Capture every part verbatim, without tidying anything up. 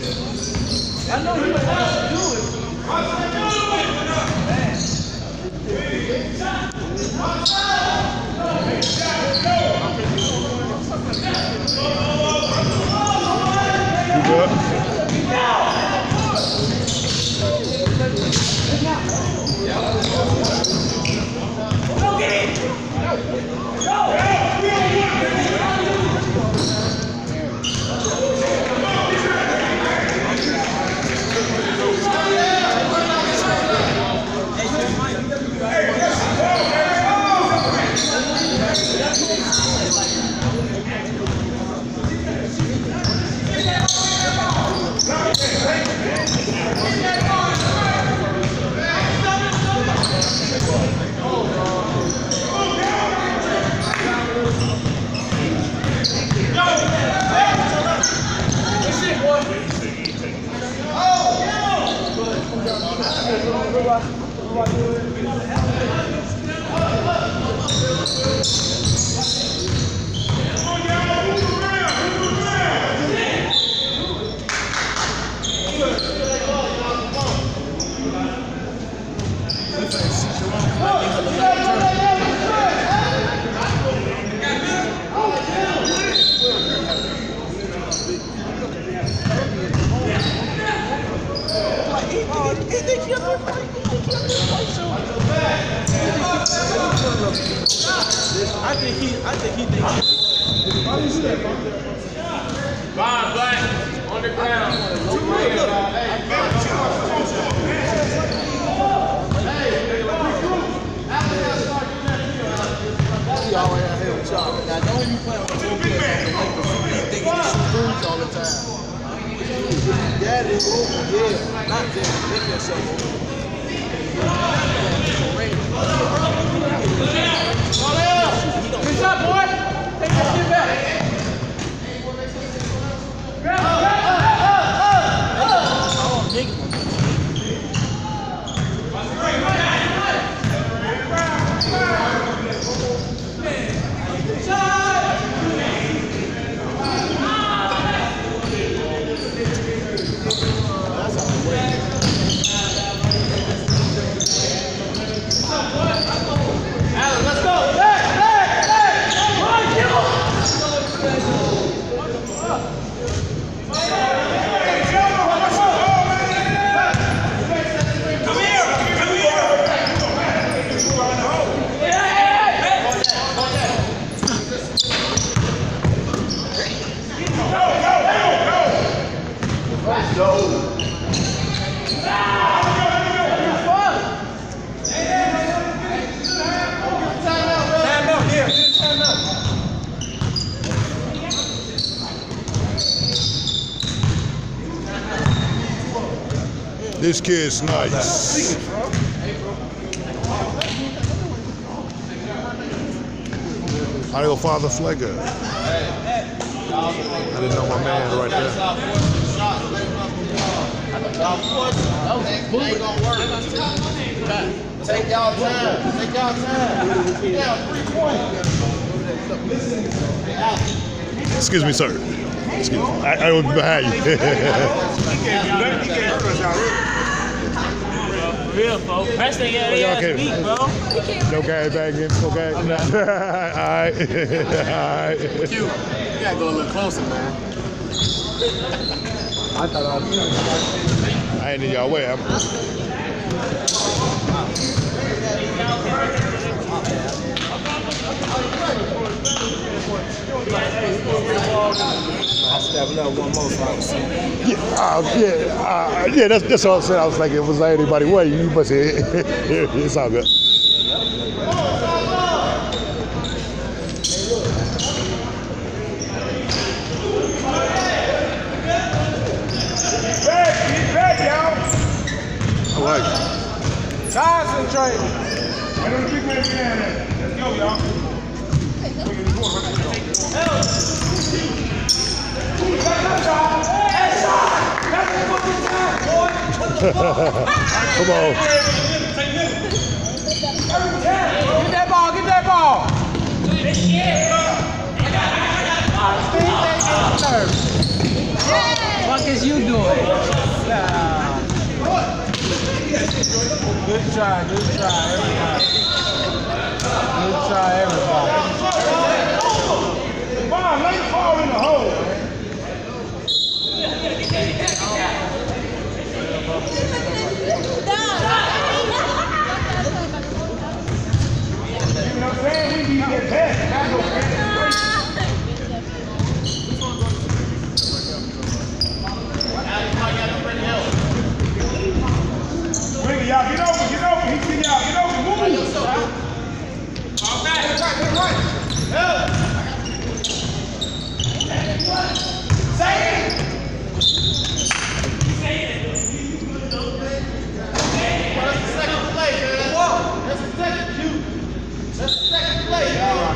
I know he was supposed to do it. You good? Go get it! Go! I think he, I think he thinks. Five black on the ground. He always out here with y'all. Now, don't you play on the big man. They get the screws all the time. Yeah, they move. Yeah, not just make yourself move. Good shot, boy. Take that shit back. Grab it, grab it. Let's go. Back, back, back. Come on, kill him. Come here. Come here. Go, go, go, go. Let's go. This kid's nice. How do you go, Father Flegger? I didn't know my man right there. Take y'all time. Take y'all time. Yeah, three points. Excuse me, sir. Excuse me. I, I was behind you. Real folks. Best thing out Y'all there can't. bro. No guy back in. Okay. All right. All right. Q, you gotta go a little closer, man. I thought I was. I ain't in y'all way. I'm... I'll step it up one more so I can see. Yeah, uh, yeah, uh, yeah. That's that's all I said. I was like, if it was anybody way, you must say it's all good. I like it. Concentrate. Let's go, y'all. Come on. Get that ball, get that ball. What is you doing? try, good try, everybody. Good try, everybody. Come on, let it fall in the hole. You know what I'm saying? We need to get back. Y'all get over, get over. He said y'all get over, move. All back. Get right, get right. Help. Say it. Say it. Well, that's the second play, man. Whoa. That's the second cue. That's the second play.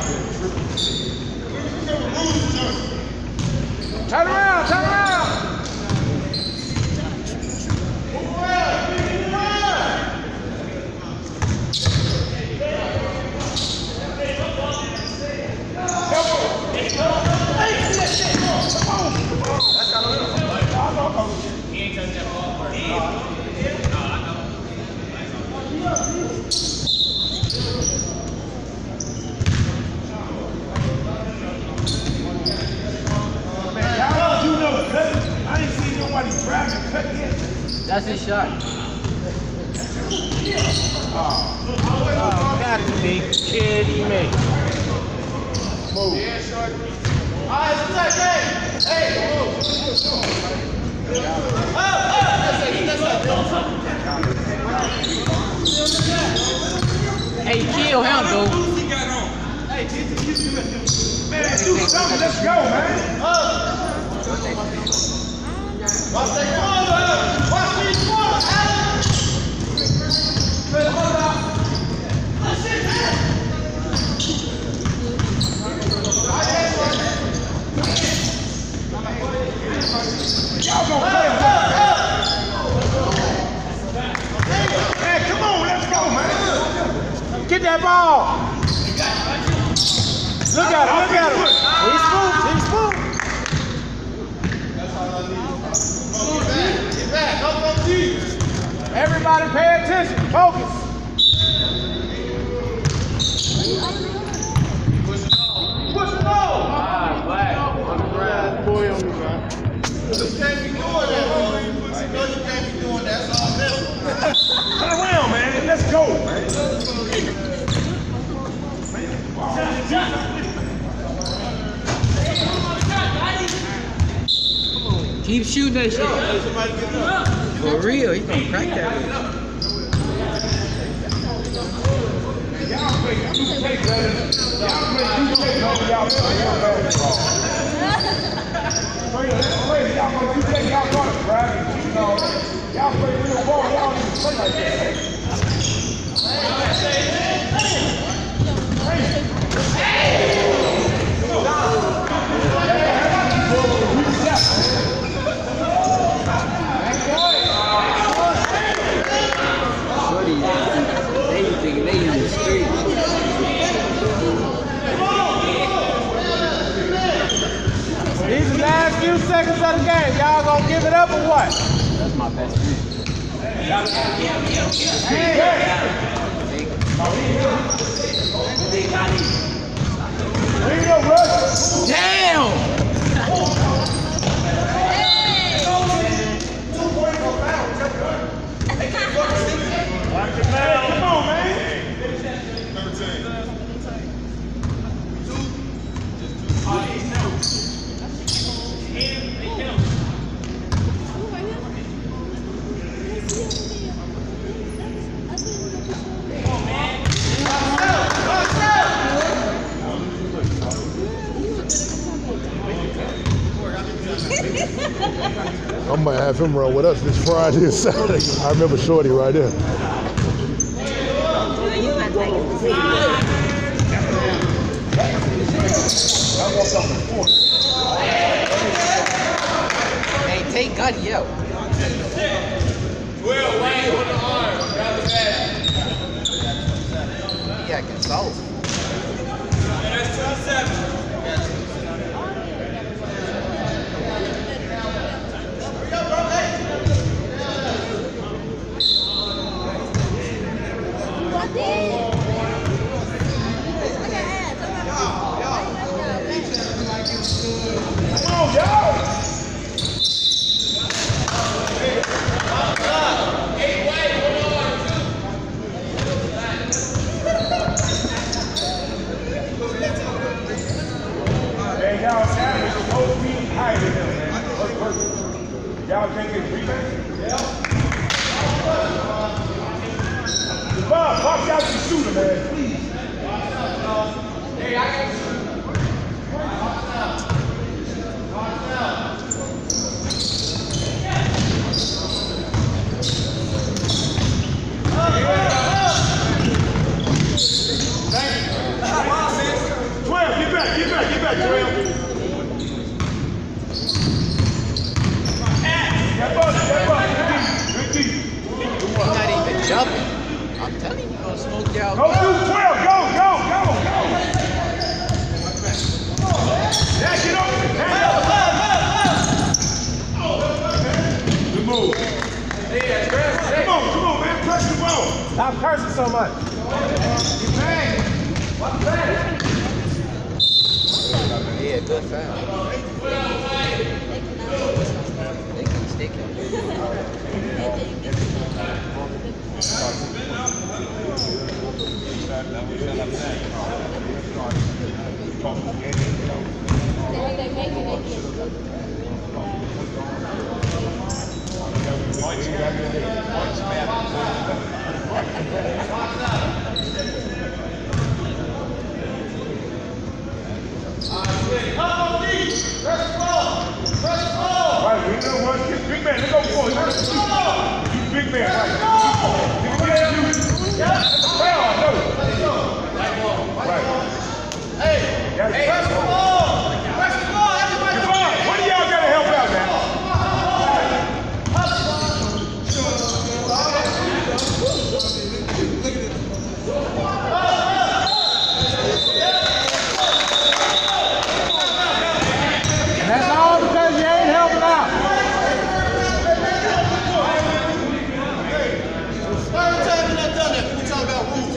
Turn around, turn around. Move around. That's his shot. Oh, oh got it, big kid, he made. Move. Yeah, short. All right, it's attack, hey! Hey, move. Up, up! That's it, that's it. Hey, kill him, dude. Hey, man, do something, let's go, man. Up! Watch that corner! Watch these corners, Alan! That's it, man! Y'all gonna play it. Man, come on, let's go, man! Get that ball! Look at him, look at him! He's spooked, he's spooked! Get back, up on deep. Everybody pay attention, focus. Push it off. Push it off. Ah, black. On the ground. Boy on me, man. You can't be doing that, bro. You know you can't be doing that. That's all this. Turn around, man. Let's go, man. Keep shooting that shit. For real, he's gonna crack that bitch. Y'all play two take better. Y'all play two take over y'all play one basketball. That's crazy. Y'all play two take, y'all got it, right? You know, y'all play real ball, y'all don't even play like that. They thinking they on the street. These are the last few seconds of the game. Y'all gonna give it up or what? That's my best friend. Damn! Come on, man. I might have him run with us this Friday and Saturday. I remember Shorty right there. Hey, take Gutty out. Will, Wayne with the arm. Grab the back. Yeah, consult. That's two seven. Y'all can't get rebounds? Yeah. Bob, watch out the shooter, man, please. Hey, I got you. Watch out. Watch out. twelve, get back, get back, get back, twelve. That ball, that ball, good deep, good deep. He's not even jumping. I'm telling you, he's gonna smoke you out. Go, twelve, go, go, go, go. Yeah, get over it. Good move. Come on, come on, man, press the ball. Stop cursing so much. What's that? Yeah, good foul. They can stick him. Right, we know one. Big man, let's go for it. Big man, right. Yeah, well, I know. Right. Hey, press the ball. Press the ball. Everybody. Come on. One of y'all got to help out, man. That's all because you ain't helping out. Every time you're not done that, we talk about rules.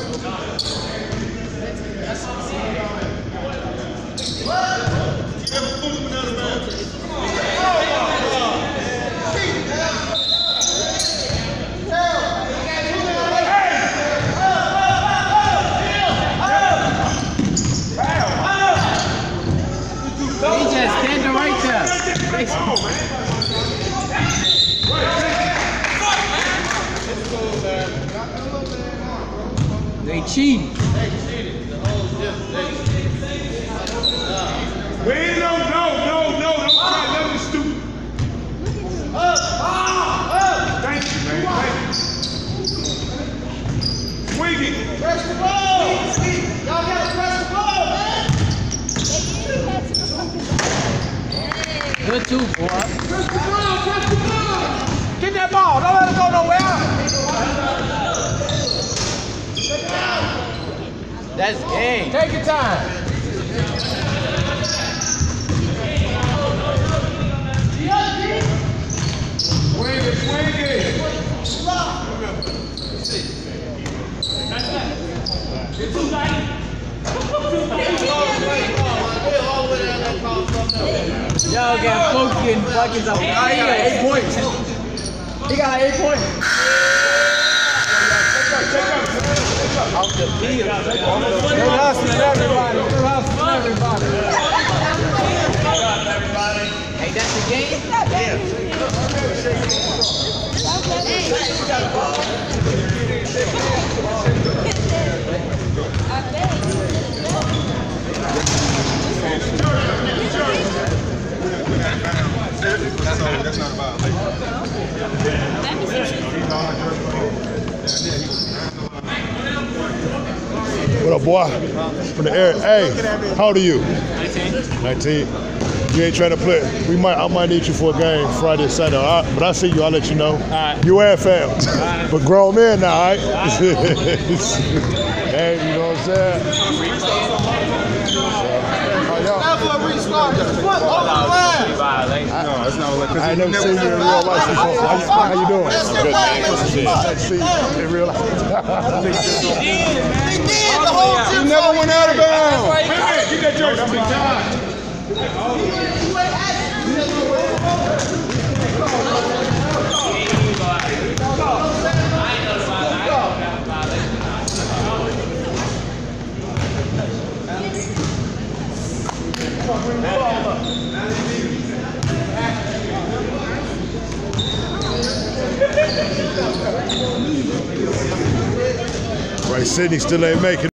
He just standing right there. They cheating. Wait, no, no, no, no, don't try nothing stupid. Thank you, man. Thank you. Swing it. Press the ball! Y'all gotta press the ball, man! Good too, boy. Press the ball! Press the ball! Get that ball. Don't let it go nowhere. That's game. Take your time. Swing it, swing it. Y'all got folks getting buckets up. Oh, he got eight points. He got eight points. Off the field. They're hustling everybody. They're hustling everybody. Hey, that's the game? That's not about What up, boy? From the air. Hey, how old are you? nineteen. nineteen. You ain't trying to play. We might. I might need you for a game Friday, Saturday. All right, but I see you. I'll let you know. All right. You and fam. Right. But grown men now, all right? All right. Hey, you know what I'm saying? That's what we started. What? On the line. No, it's not like I ain't never seen you in real life before. How you, how you doing? Good. Nice to see you in real life. He did the whole you trip. never went out of bounds. Wait a minute, get that jersey. I'm big time. Sydney still ain't making it.